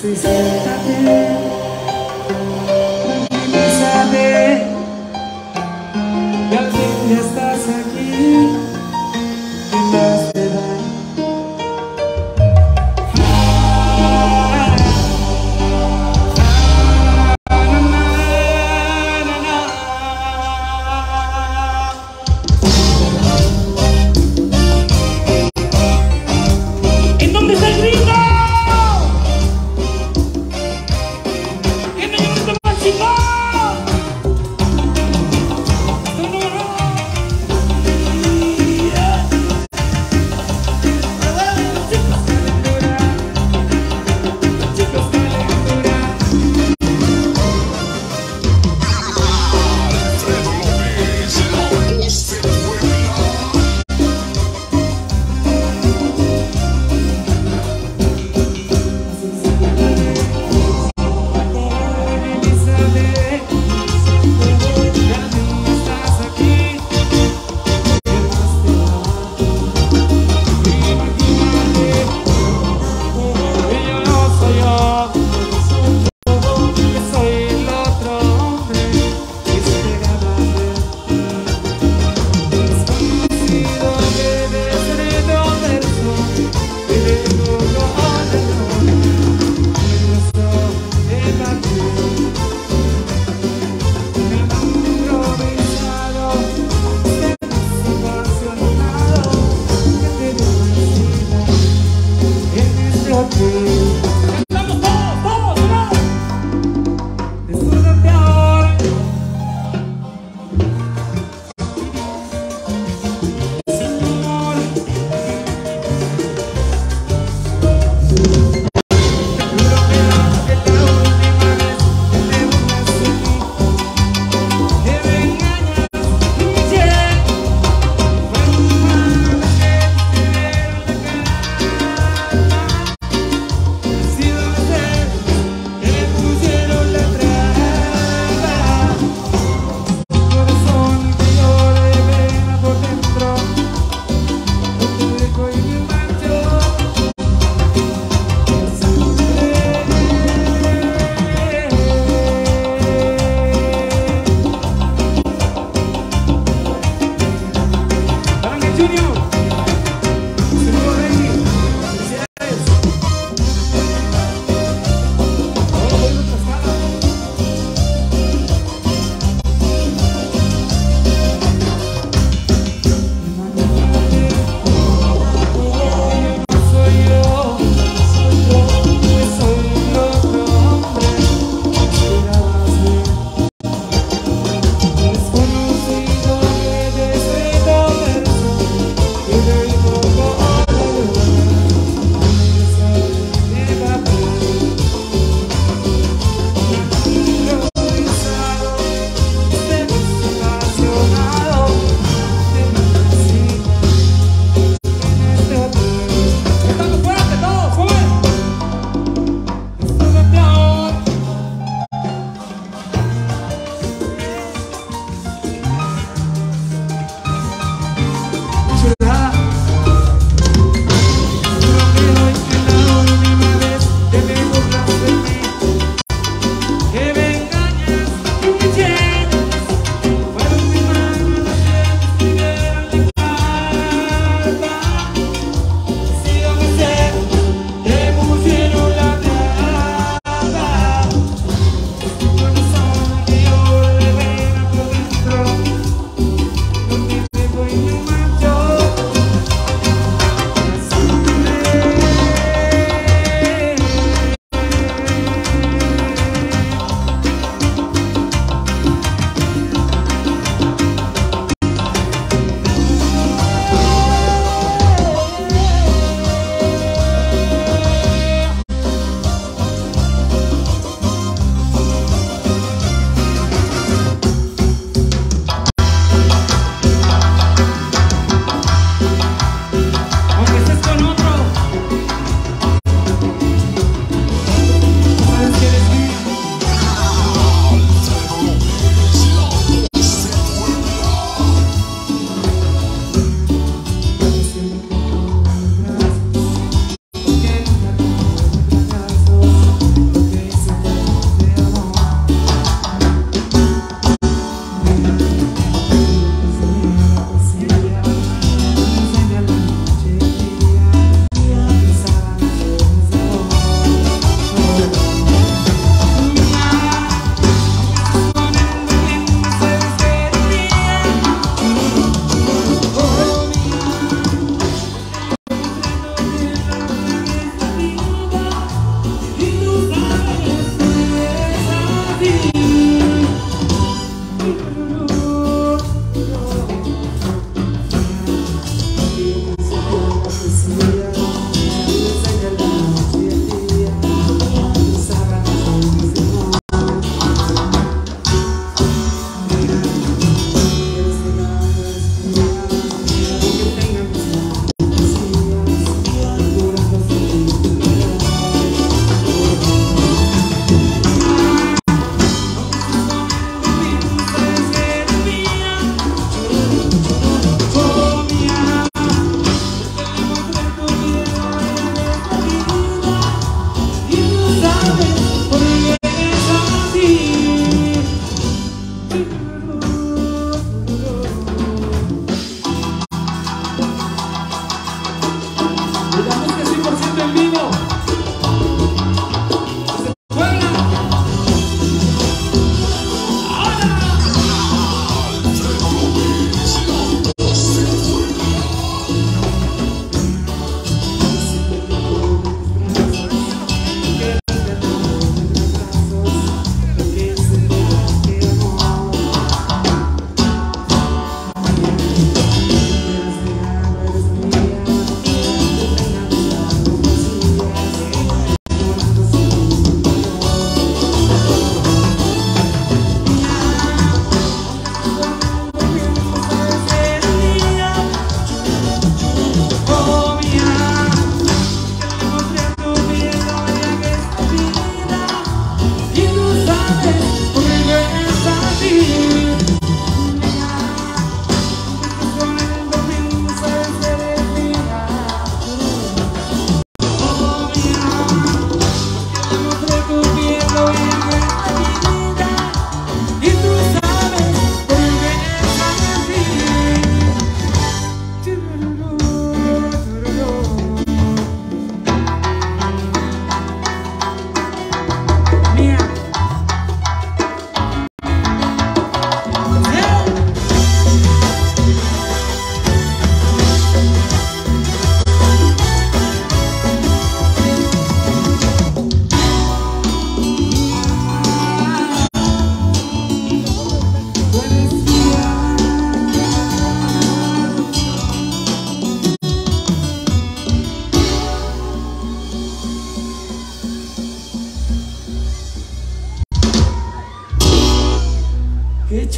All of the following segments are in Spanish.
y siéntate, sabe que al fin ya estás aquí. ¿Qué más te da? ¿En dónde está el grito?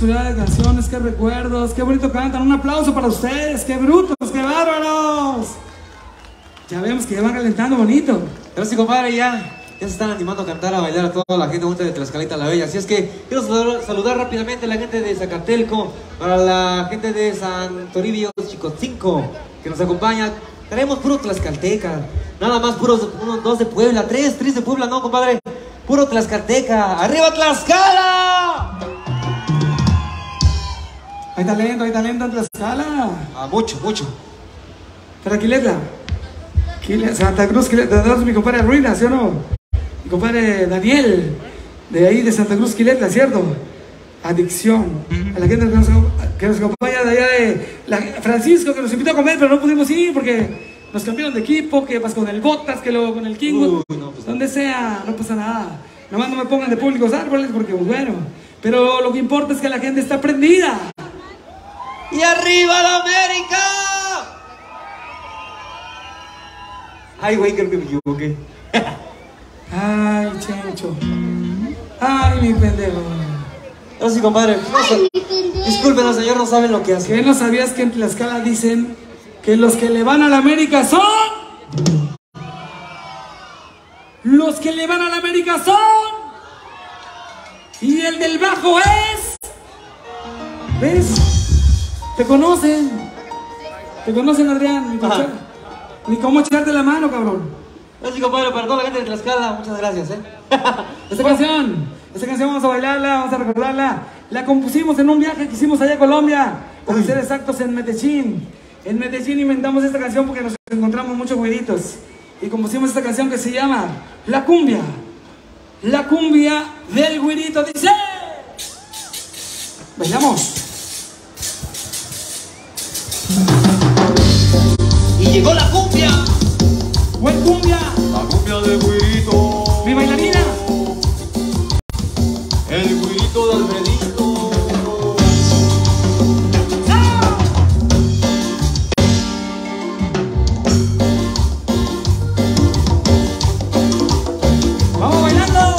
chulada de canciones, qué recuerdos, qué bonito cantan. Un aplauso para ustedes, qué brutos, qué bárbaros. Ya vemos que ya van calentando bonito. Pero sí, compadre, ya se están animando a cantar, a bailar a toda la gente bonita de Tlaxcalita la Bella. Así es que quiero saludar rápidamente a la gente de Zacatelco, para la gente de San Toribio Chicotzinco, que nos acompaña. Traemos puro tlaxcalteca, nada más puros, dos de Puebla, tres de Puebla, no, compadre. Puro tlaxcalteca. ¡Arriba Tlaxcala! Hay talento en Tlaxcala. Ah, mucho. Para Quiletla. Santa Cruz, Quiletla. Mi compadre Ruina, ¿sí o no? Mi compadre Daniel, de ahí de Santa Cruz, Quiletla, ¿cierto? Adicción. A la gente que nos acompaña de allá de Francisco, que nos invitó a comer, pero no pudimos ir porque nos cambiaron de equipo, que vas con el Botas, que luego con el King, no, pues, donde sea, no pasa nada. Nomás no me pongan de públicos árboles porque, bueno, pero lo que importa es que la gente está prendida. ¡Y arriba la América! Ay, güey, creo que me equivoqué. Ay, Chencho. Ay, mi pendejo. No, sí, compadre. Discúlpenos, señor, no saben lo que hace. ¿Qué no sabías que en Tlaxcala dicen que los que le van a la América son? Los que le van a la América son. Y el del bajo es. ¿Ves? Te conocen, Adrián. Ni cómo echarte la mano, cabrón. No, sí, compadre, para toda la gente de Tlaxcala, muchas gracias, Esta canción vamos a bailarla, vamos a recordarla. La compusimos en un viaje que hicimos allá a Colombia, para ser exactos, en Medellín. En Medellín inventamos esta canción porque nos encontramos muchos güeritos. Y compusimos esta canción que se llama La Cumbia. La cumbia del güerito, dice. Bailamos. Y llegó la cumbia. Buen cumbia. La cumbia del güirito. Mi bailarina. El güirito de Alfredito. Vamos bailando.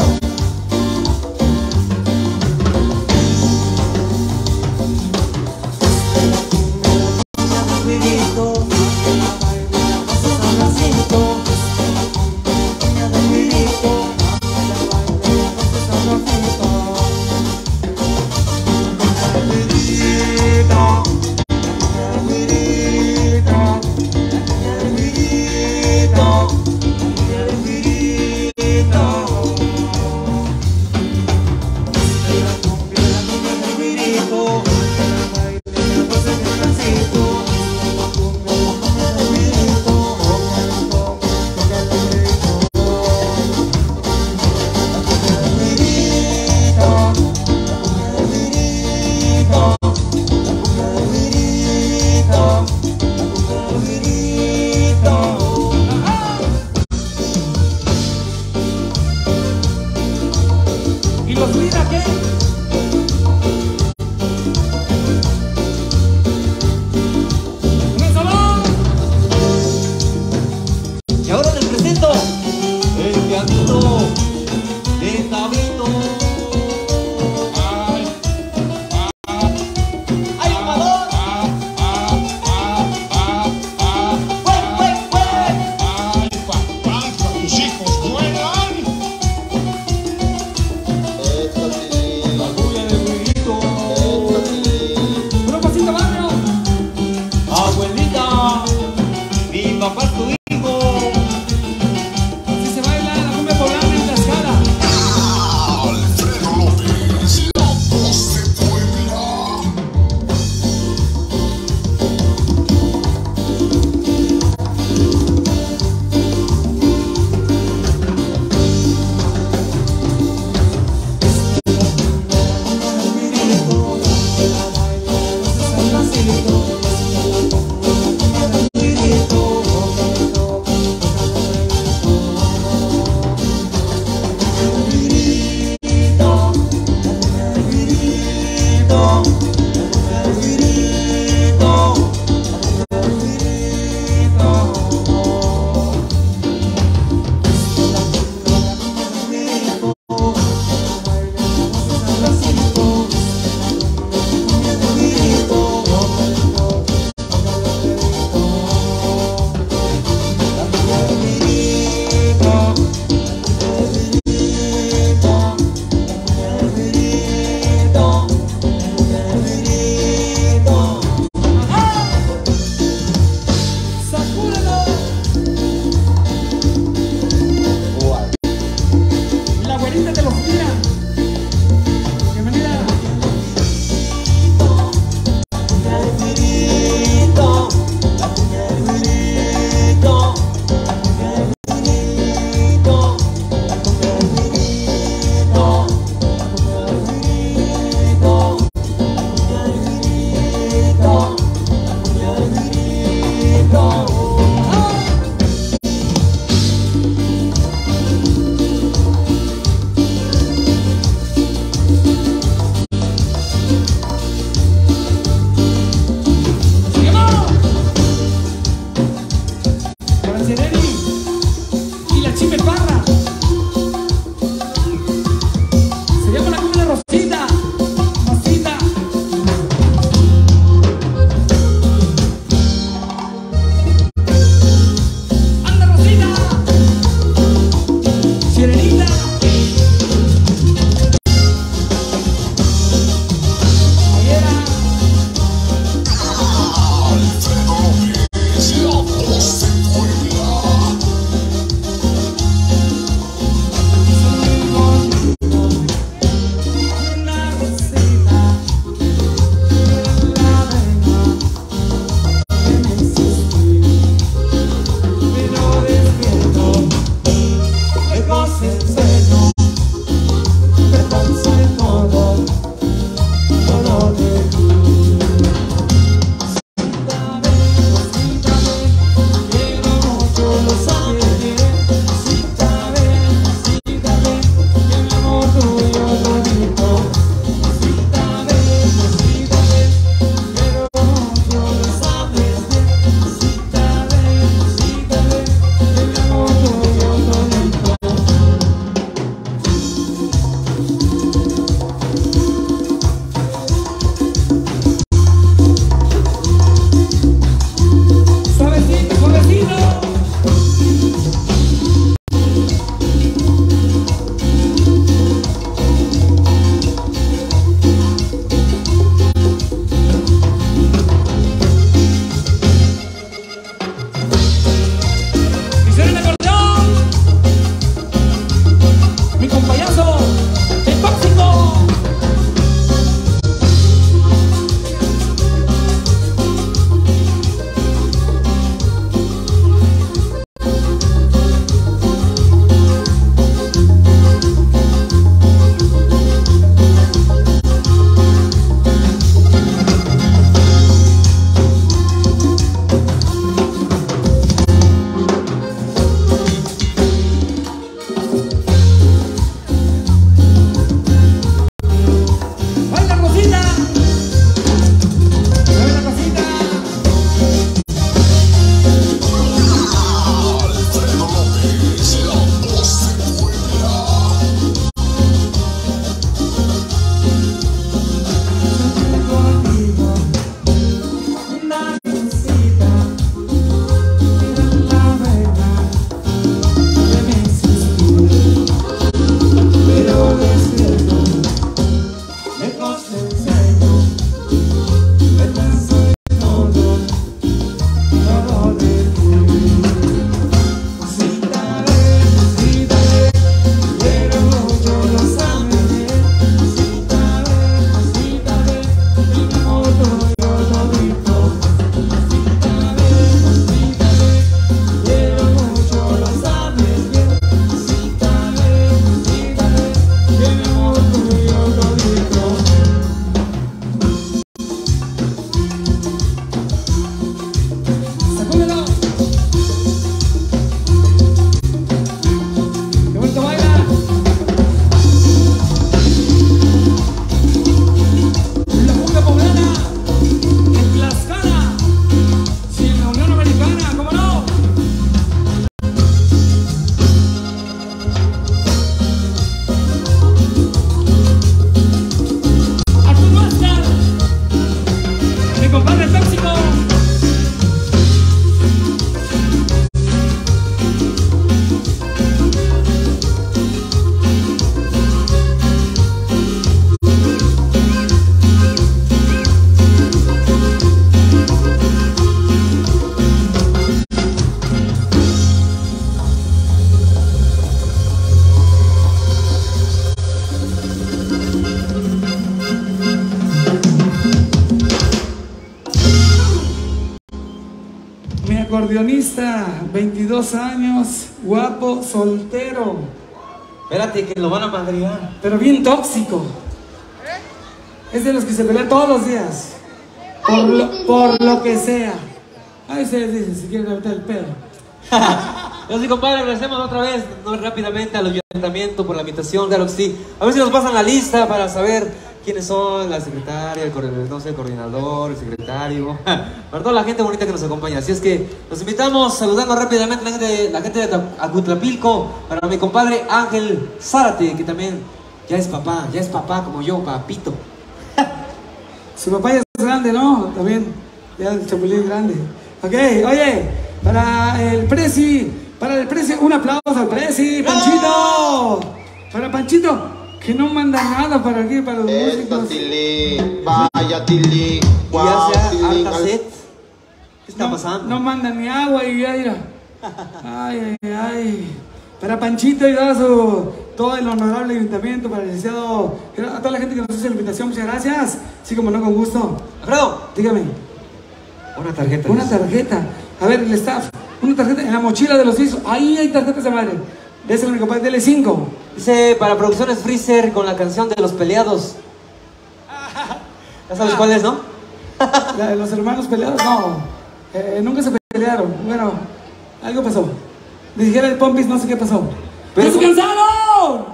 acordeonista, 22 años, guapo, soltero. Espérate, que lo van a madrear. Pero bien tóxico. Es de los que se pelean todos los días. Por lo que sea. Ahí se les dice, si quieren levantar el pedo. Yo sí, compadre, agradecemos otra vez, no, rápidamente al ayuntamiento por la invitación, claro que sí. A ver si nos pasan la lista para saber quiénes son, la secretaria, el coordinador, el secretario, para toda la gente bonita que nos acompaña. Así es que los invitamos, saludando rápidamente a la gente de Acutlapilco, para mi compadre Ángel Zárate, que también ya es papá como yo, papito. Su papá ya es grande, ¿no? También, ya el chapulín grande. Ok, oye, para el Prezi, un aplauso al Prezi, Panchito. Para Panchito, que no manda nada para aquí, para los músicos. Vaya Tili, Y hace harta sed. ¿Qué está pasando? No manda ni agua y ya mira. Ay, ay, ay. Para Panchito y todo el honorable ayuntamiento, para el licenciado, a toda la gente que nos hace la invitación, muchas gracias. Sí, como no, con gusto. Alfredo, Dígame. una tarjeta. Una tarjeta. A ver, el staff. Una tarjeta en la mochila de los discos. Ahí hay tarjetas de madre. Déselo a mi compadre, dele 5. Dice para Producciones Freezer con la canción de Los Peleados. ¿Ya sabes cuál es, no? La de los hermanos peleados, no. Nunca se pelearon. Bueno, algo pasó. Le dijera el Pompis, no sé qué pasó. Pero ¡Descansaron!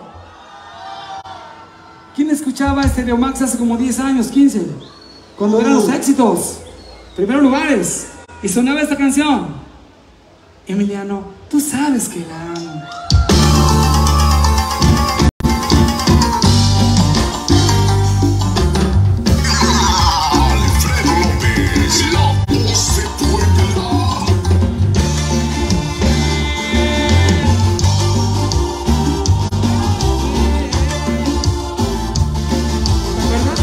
¿Quién escuchaba Stereo Max hace como 10 años, 15? Cuando eran los éxitos. Primeros lugares. Y sonaba esta canción. Emiliano, tú sabes que la amo. Alfredo López, la voz de Puebla. ¿Te acuerdas?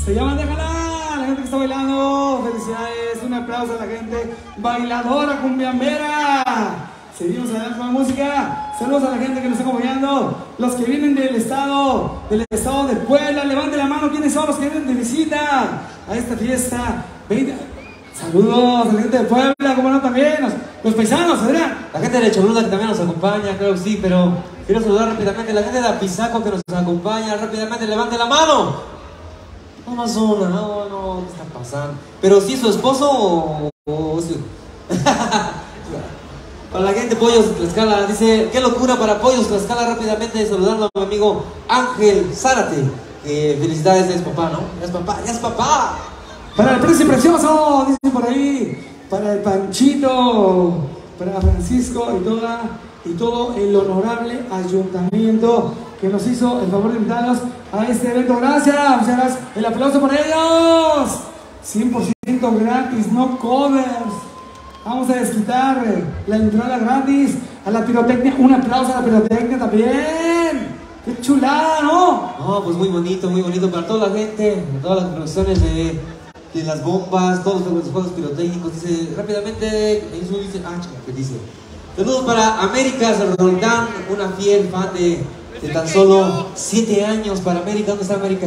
Se llama Déjala. La gente que está bailando, felicidades. Un aplauso a la gente bailadora cumbiambera. Seguimos adelante con la música. Saludos a la gente que nos está acompañando. Los que vienen del estado de Puebla, levante la mano. ¿Quiénes son los que vienen de visita a esta fiesta? Saludos a la gente de Puebla, como no también. Los paisanos, Adrián. La gente de Cholula que también nos acompaña, claro que sí, pero quiero saludar rápidamente a la gente de Apizaco que nos acompaña. Rápidamente, levante la mano. No más una, no, ¿qué está pasando? Pero sí, su esposo o sí. Para la gente de Pollos Tlaxcala, dice, qué locura para Pollos Tlaxcala, rápidamente saludando a mi amigo Ángel Zárate. Felicidades, ya es papá, ¿no? Ya es papá, ya es papá. Para el Príncipe Precioso, dicen por ahí, para el Panchito, para Francisco y todo el honorable ayuntamiento que nos hizo el favor de invitarnos a este evento. Gracias, muchas gracias. El aplauso por ellos. 100% gratis, no covers. Vamos a desquitar la entrada gratis a la pirotecnia. Un aplauso a la pirotecnia también. ¡Qué chulada!, ¿no? No, pues muy bonito para toda la gente, de todas las producciones de las bombas, todos los juegos pirotécnicos. Dice rápidamente, eso dice, ¿qué dice? Saludos para América Roldán, una fiel fan de tan solo 7 años para América. ¿Dónde está América?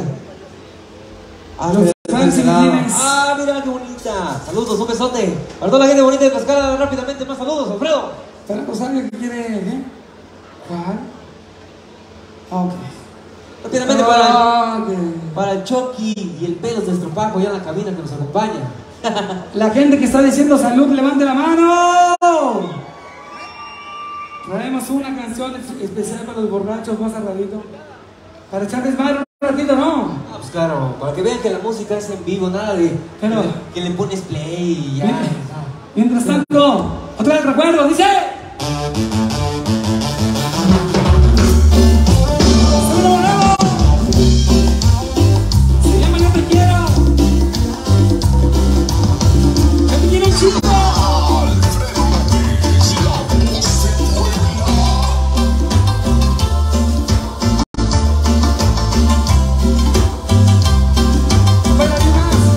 Mira qué bonita. Saludos, un besote. Para toda la gente bonita de Tlaxcala, rápidamente, más saludos, Alfredo. Para Rosario que quiere, ¿cuál? Ok. Rápidamente para el Chucky y el Pelos de Estropajo allá en la cabina que nos acompaña. La gente que está diciendo salud, levante la mano. Traemos una canción especial para los borrachos más al ratito. Para echarles más un ratito, ¿no? Pues claro, para que vean que la música es en vivo, nada de que le pones play y ya. Mientras tanto, otra vez recuerdo, dice. Se llama Yo Te Quiero. Yo te quiero, chico.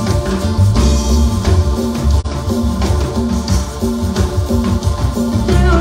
Quiero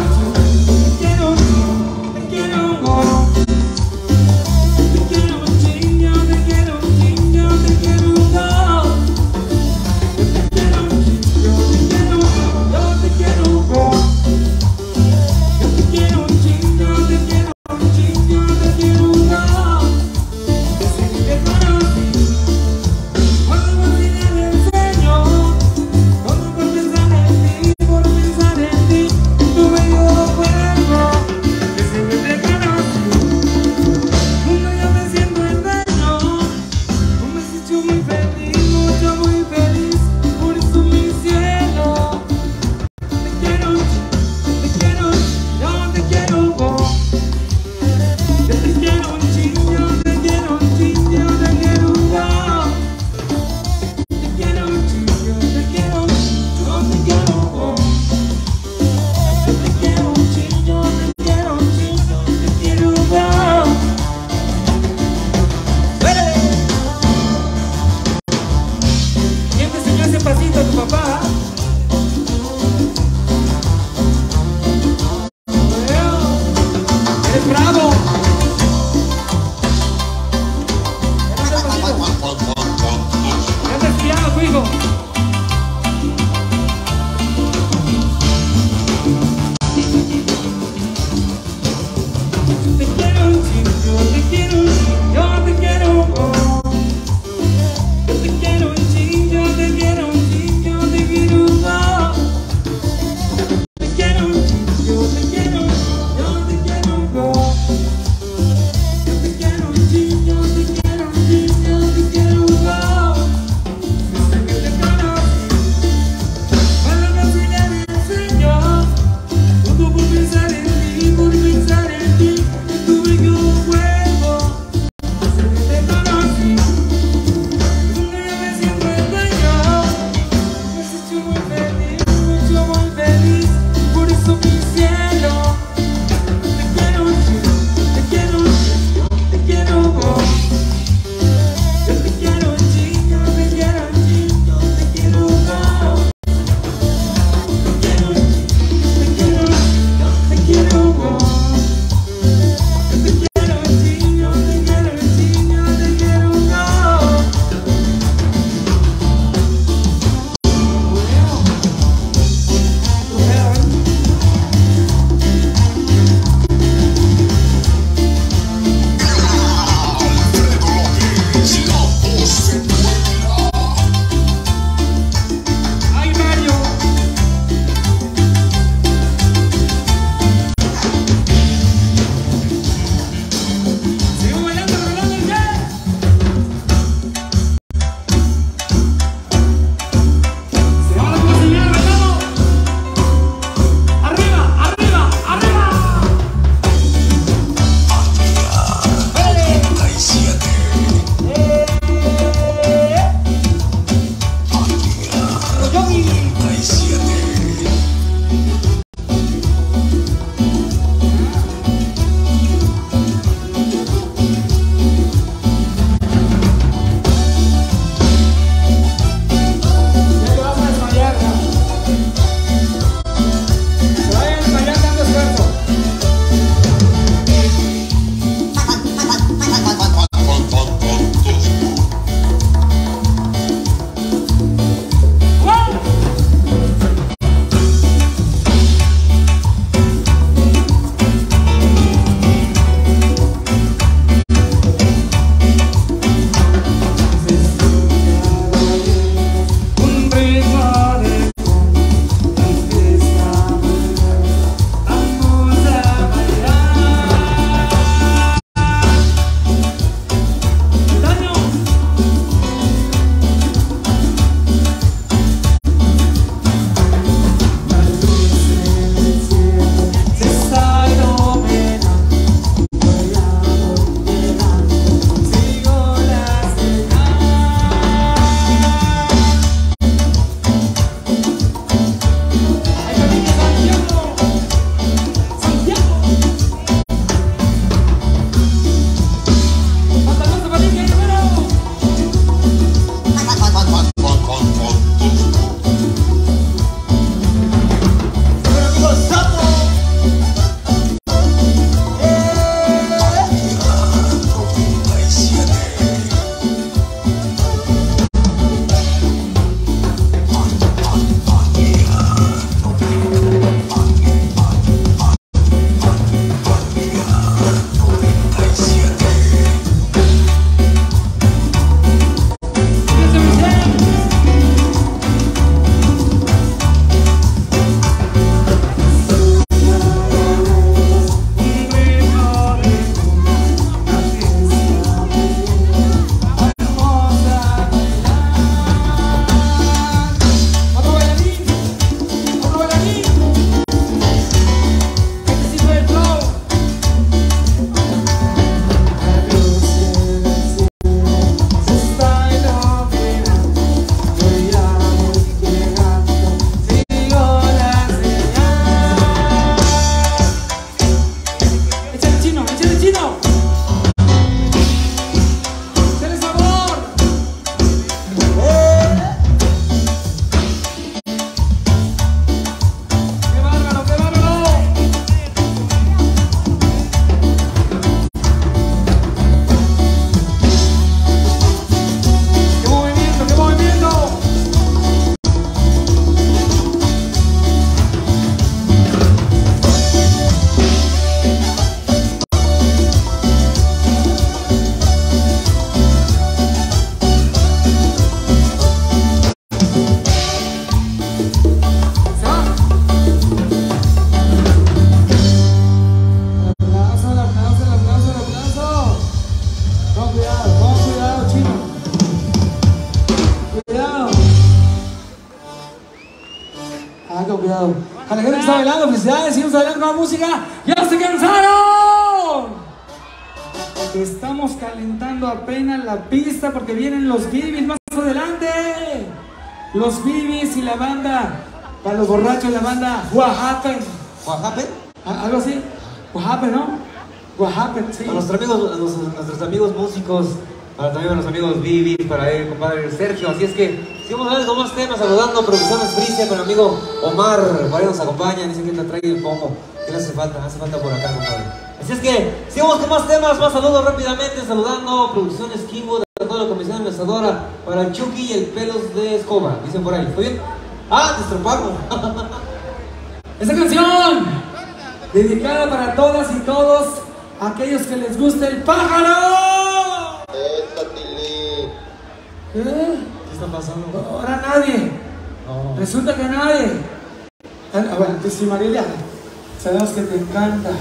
cuidado. A la gente que está bailando, felicidades, seguimos adelante con la música. ¡Ya se cansaron! Estamos calentando apenas la pista porque vienen los bibis más adelante. Los bibis y la banda, para los borrachos, la banda What Happened. ¿What happened? Algo así. What Happened, ¿no? What Happened, sí. A nuestros amigos músicos, para también a los amigos Vivi, para el compadre Sergio. Así es que seguimos hablando con más temas, saludando a Producciones Frisia con el amigo Omar. Por ahí nos acompaña, dicen que te trae el pomo. ¿Qué le hace falta? Hace falta por acá, compadre. Así es que sigamos con más temas, más saludos rápidamente, saludando a Producciones Kimbo, de toda la comisión administradora, para el Chucky y el Pelos de Escoba. Dicen por ahí, ¿está bien? Ah, nuestro Paco. Esta canción, dedicada para todas y todos aquellos que les guste el pájaro. Esta Tilly. ¿Qué? ¿Qué está pasando? Ahora nadie. Oh. Resulta que nadie. Bueno, pues sí, Marilia, sabemos que te encanta.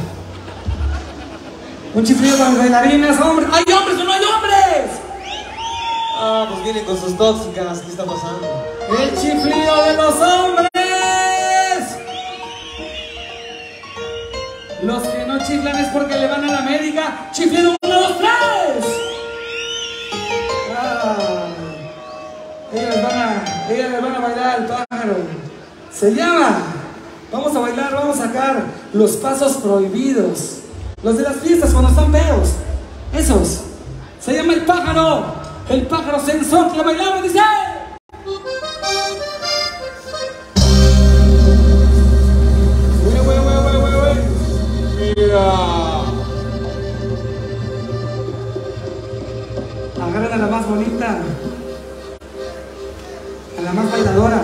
Un chiflido para las bailarinas, hombres. ¡Hay hombres o no hay hombres! Ah, pues vienen con sus tóxicas. ¿Qué está pasando? ¡El chiflido de los hombres! Los que no chiflan es porque le van a la América. ¡Chiflido 1, 2, 3! Ellas les van a bailar el pájaro. Se llama. Vamos a bailar, vamos a sacar los pasos prohibidos. Los de las fiestas cuando están feos. Esos. Se llama el pájaro. El pájaro sensor. ¿La bailamos? Dice. Mira. Agarren a la más bonita. A la más bailadora.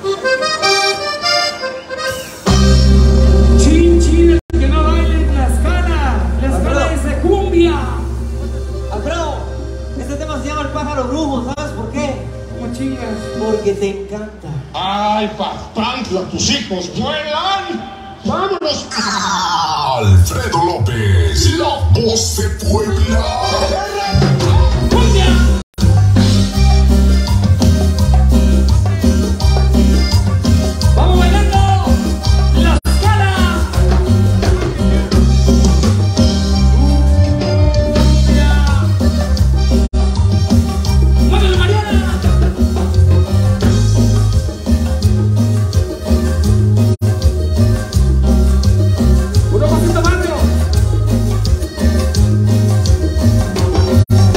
Chin, chin, el que no baile en Tlaxcala. Tlaxcala es de cumbia. Alfredo, este tema se llama El pájaro brujo. ¿Sabes por qué? Como chingas. Porque te encanta. ¡Ay, Papantla, tus hijos vuelan! ¡Vámonos! Alfredo López, la voz de Puebla. ¡Cumbia! ¡Vamos bailando! ¡Tlaxcala! ¡Muévelo, Mariana! Uno pasito, Mario.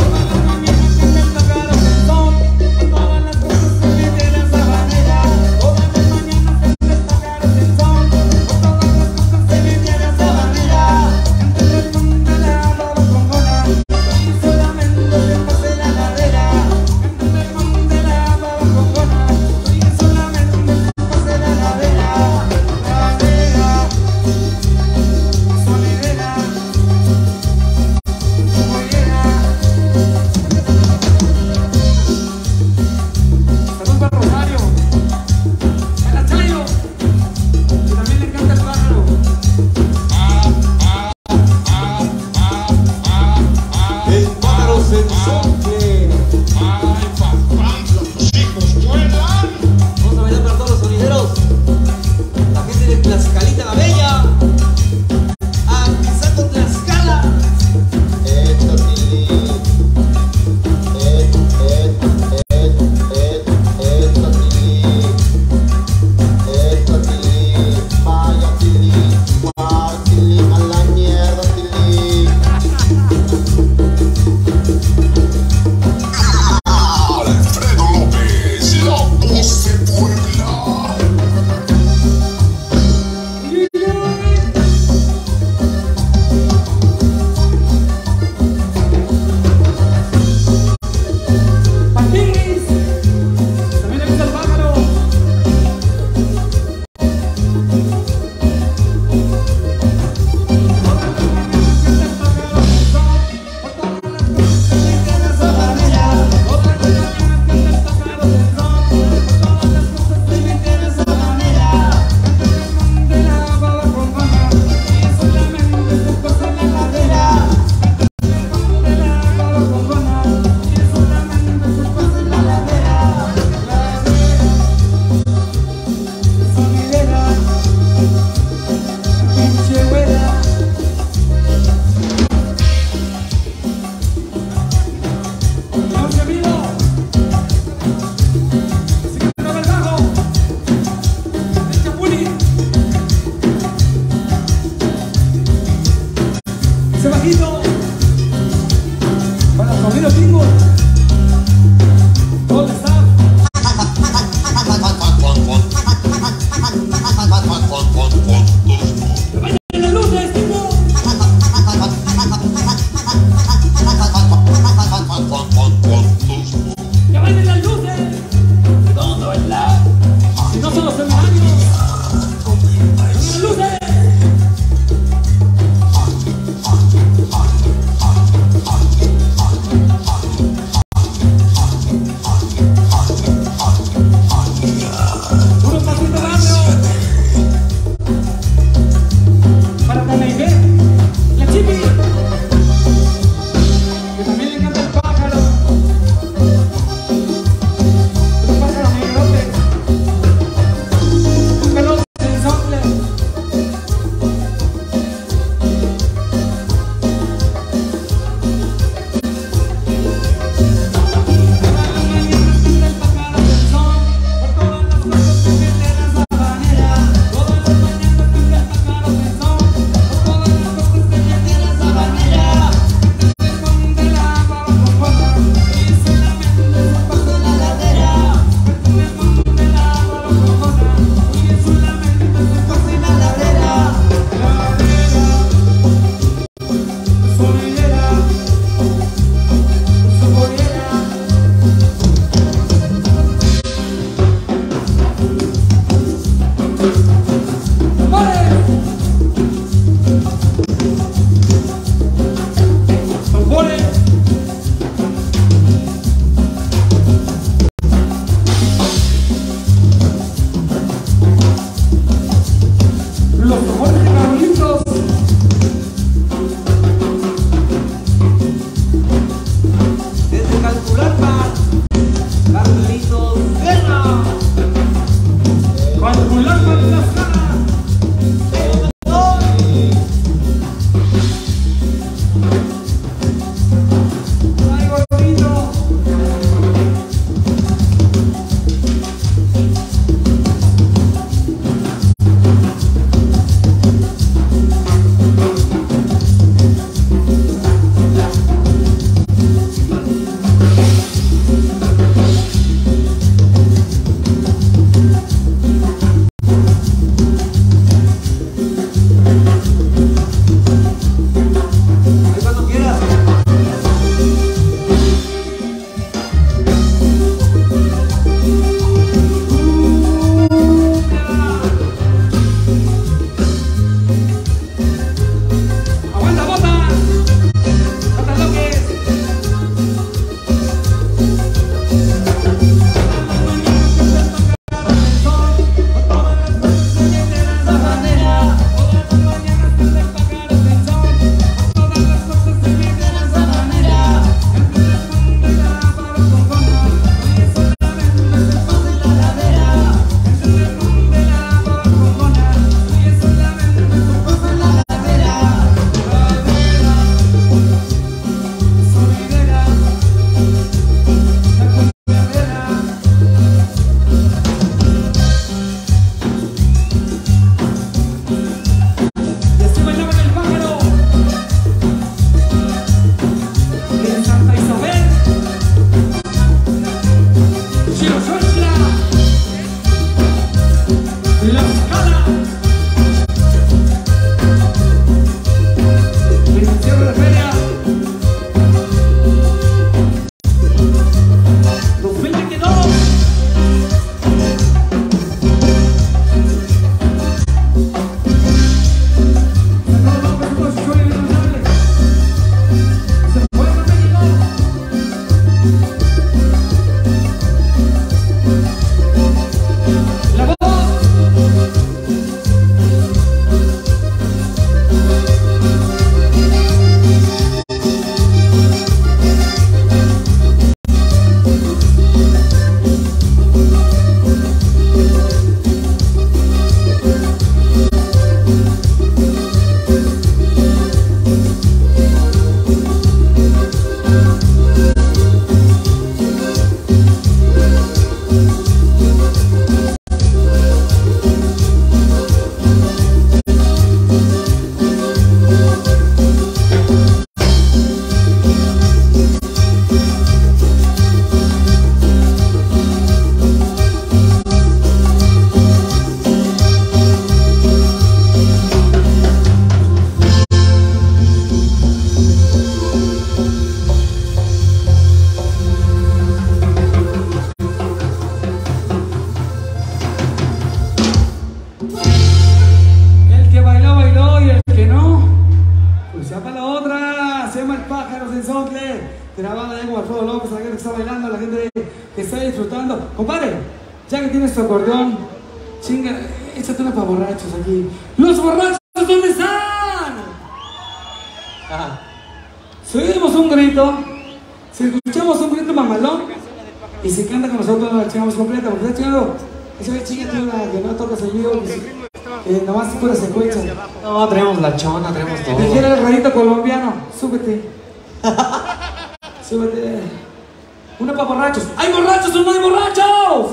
disfrutando. Compadre, ya que tienes tu acordeón, chinga, échate una para borrachos aquí. ¡Los borrachos dónde están! Ajá. Si oímos un grito, si escuchamos un grito mamalón y si canta con nosotros la chingamos completa, porque está chingando, ese ve chinga que no tocas el vivo, que nomás pura secuencia. No, traemos la chona, traemos todo. Dijera el rayito colombiano, súbete. Súbete. Una para borrachos. ¿Hay borrachos o no hay borrachos?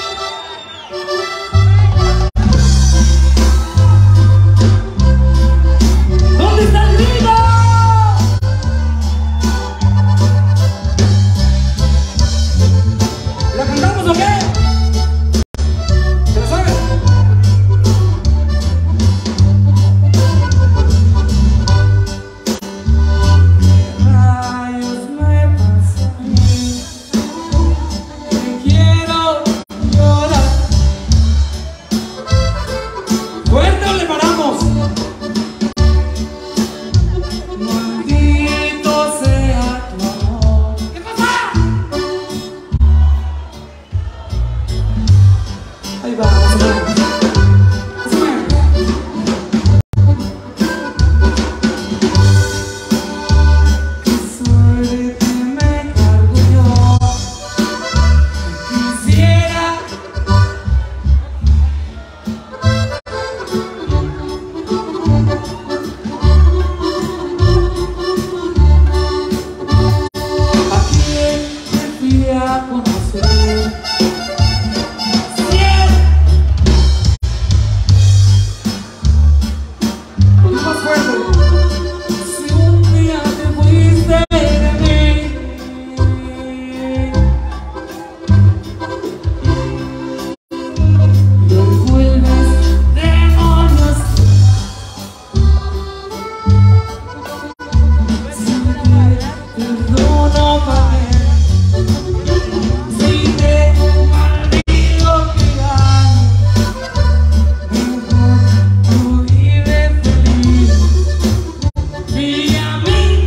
¿Dónde está el grito? ¿La cantamos o qué? ¿Se la saben? ¿Qué rayos me pasa a mí? Que quiero llorar. ¿Fuerte o le paramos? Maldito sea tu amor. ¿Qué pasa? Ahí va, más o menos. Más o menos. Qué suerte me cargo yo. Quisiera a quién te fui a conocer. Más fuerte. Si un día te fuiste de mí y hoy vuelves, demonios. Si te perdono, Padre, si te maldigo, que mejor tú vive feliz. Y a mí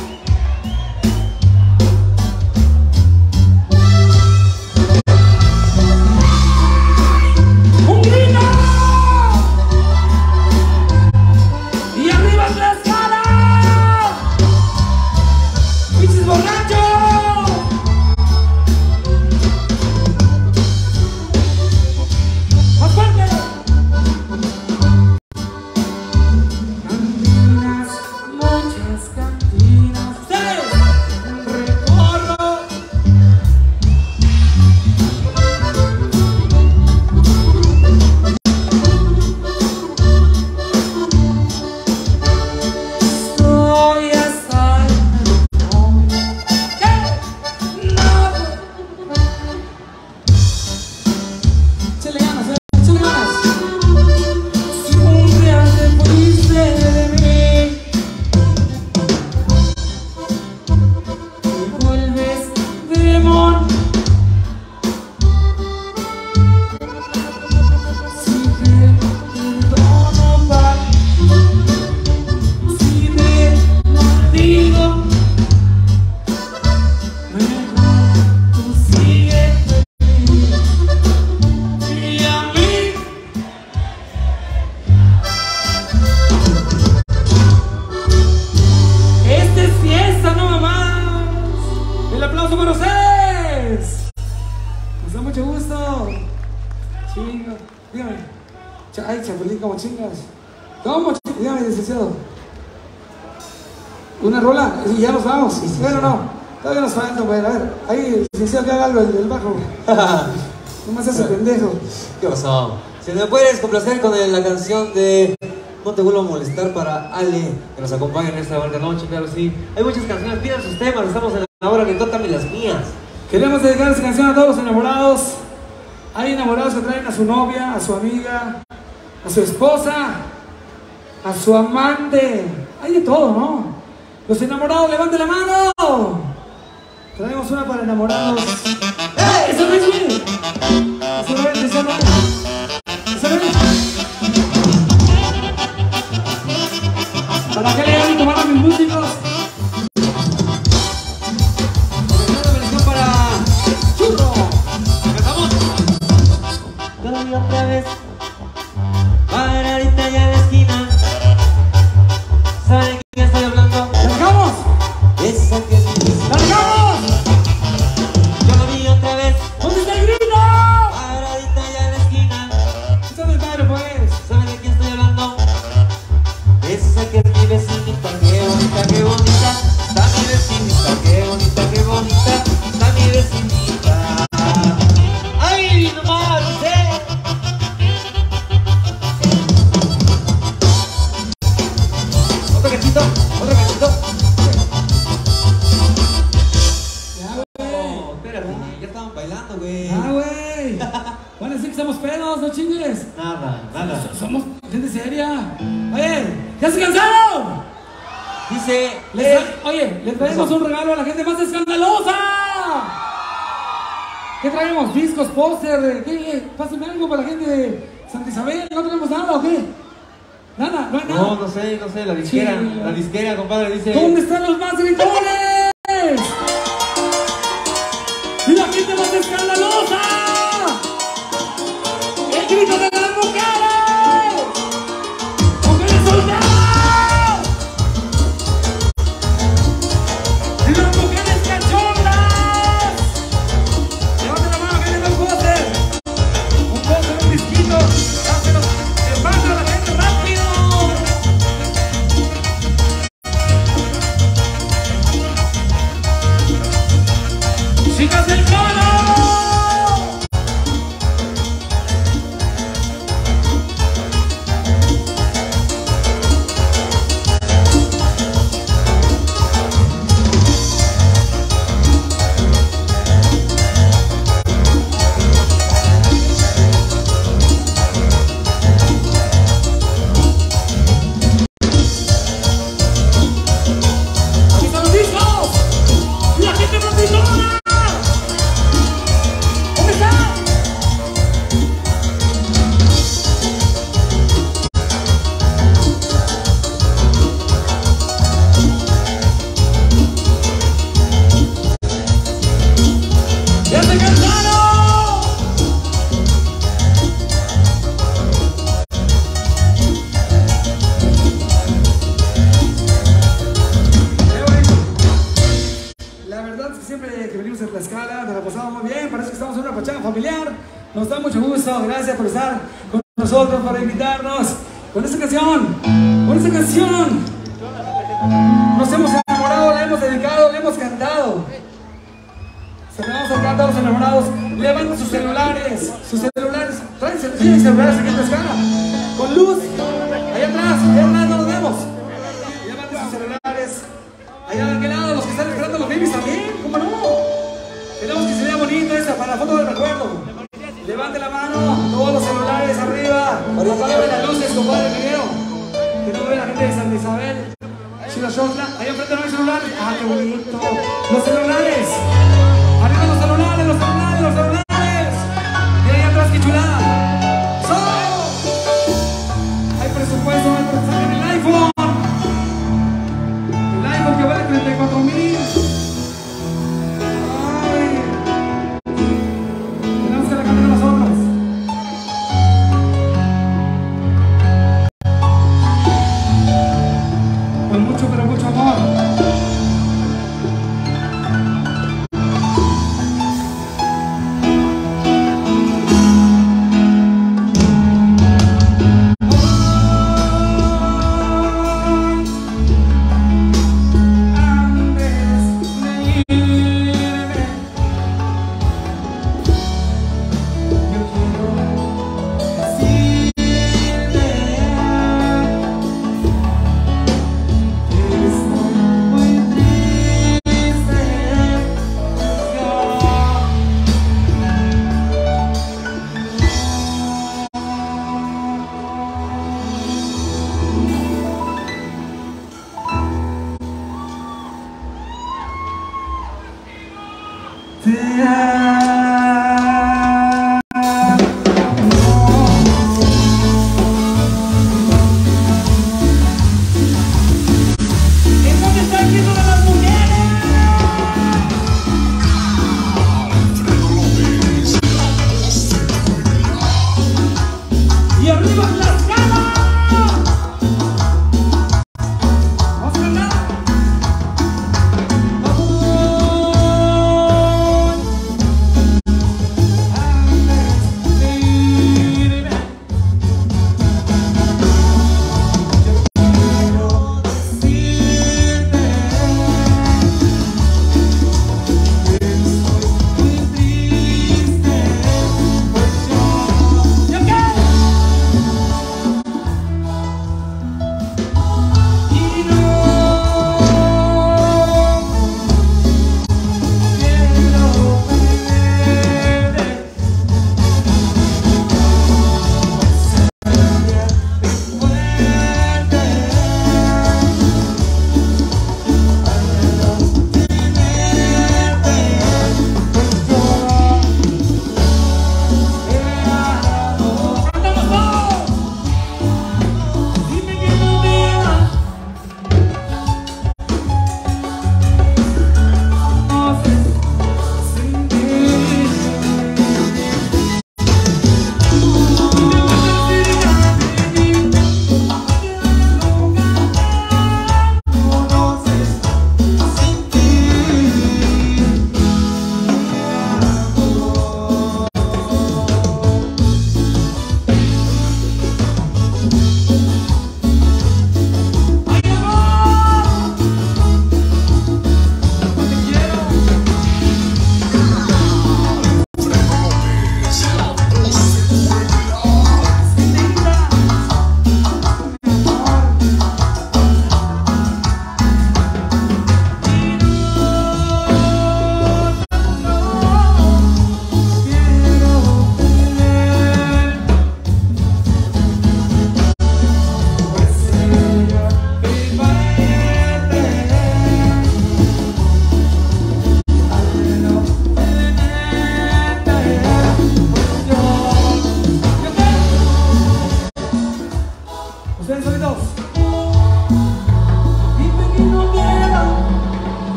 un grito y arriba la escala, pinches borrachos. Más fuerte. Cantinas, muchas cantinas, ustedes recorro. Estoy hasta el fondo. ¿Qué? No. Échale ganas, échale ganas. Si un día te fuiste de mí y vuelves, demon. Si te perdono, Padre, si te maldigo, mejor tú sigue feliz. Y a mí esta es fiesta, no mamás. El aplauso para ustedes. Nos da mucho gusto. Chinga. Dígame. Ay, chapulín, como chingas. ¿Cómo? Dígame, licenciado. ¿Una rola? Y ya nos vamos. Bueno, no. Todavía nos falta, güey. A ver. Ahí, licenciado, que haga algo el del bajo. No más hace pendejo. ¿Qué pasó? Si me puedes complacer con la canción de No te vuelvo a molestar para Ale, que nos acompaña en esta bonita noche, claro sí. Hay muchas canciones, pidan sus temas, estamos en la hora que tócame las mías. Queremos dedicar esta canción a todos los enamorados. Hay enamorados que traen a su novia, a su amiga, a su esposa, a su amante. Hay de todo, ¿no? Los enamorados, levanten la mano. Traemos una para enamorados. ¡Eh! ¡Eso no es mío! ¡Eso no es! ¡Eso no es! ¡Eso no es! ¿Para qué le dan y tomar a mis músicos? Una versión para Churro. empezando, güey. Ah, güey. Van a decir que estamos pedos, no chingues. Nada. Somos gente seria. Oye, ¿ya se cansaron? Dice. Oye, les traemos un regalo a la gente más escandalosa. ¿Qué traemos? Discos, póster, ¿qué? Pásenme algo para la gente de Santa Isabel. ¿No tenemos nada o qué? Nada, no hay nada. No sé, la disquera. Sí. La disquera, compadre, dice. ¿Dónde están los más gritones? ¡Y la gente más escandalosa! ¡El grito de las mujeres! ¡Mujeres solteras! ¡Y las mujeres cachondas! ¡Levanten la mano que tiene un póster! Un disquito. ¡Hácenos el paso a la gente rápido! ¡Chicas del coro! ¡Aquí están los discos! ¡Y la gente más gritona! ¿Dónde está? ¡Ya se cansaron! Qué bonito. La verdad es que siempre que venimos a Tlaxcala nos la pasamos muy bien, parece que estamos en una pachanga familiar. Nos da mucho gusto, gracias por estar con nosotros, por invitarnos. Con esta canción, nos hemos enamorado, la hemos dedicado, la hemos cantado. Se la vamos a cantar a los enamorados. Levanten sus celulares, traen celulares aquí en Tlaxcala. Con luz, allá atrás no los vemos. Levanten sus celulares. Allá de aquel lado, los que están esperando los babies también, ¿cómo no? Queremos que se vea bonito esta para la foto del recuerdo. Levante la mano, todos los celulares arriba. Apaguen las luces, compadre, video. Que no ve la gente de Santa Isabel. Chila Shotla, ahí enfrente no hay celulares. Ah, qué bonito. Los celulares. Arriba los celulares. Y ahí atrás, qué chulada. Hay presupuesto, en el iPhone. El iPhone que vale 34,000. Ay. Tenemos que la cantar nosotros. Con mucho, pero mucho amor.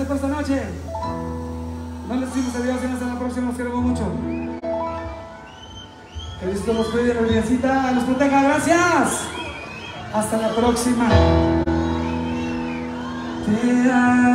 gracias por esta noche. No les decimos adiós, y hasta la próxima, los queremos mucho. Que Dios los cuide, la virgencita los proteja, gracias. Hasta la próxima. Te amo.